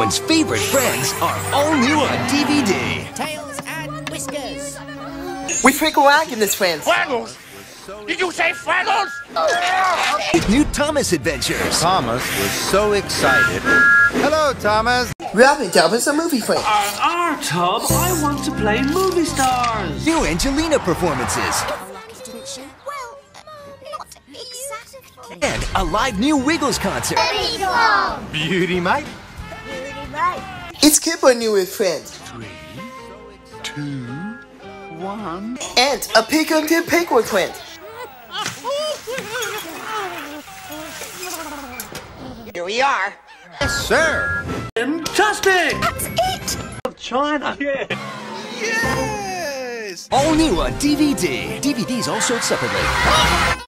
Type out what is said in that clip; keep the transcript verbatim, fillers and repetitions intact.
everyone's favorite friends are all new on D V D. Tails and whiskers. We frequent Wagner's friends. Fraggles? Did you say Fraggles? With new Thomas adventures. Thomas was so excited. Hello, Thomas. Ralph and Thomas are movie friends. R Tub, I want to play movie stars. New Angelina performances. Well, not exactly. And a live new Wiggles concert. Beauty, mate. It's Kipper new with friends. Three, two, one. And a Pick and Tip Pig with friends. Here we are. Yes, sir. Fantastic! That's it. China. Yeah. Yes. All new on D V D. D V Ds all sold separately.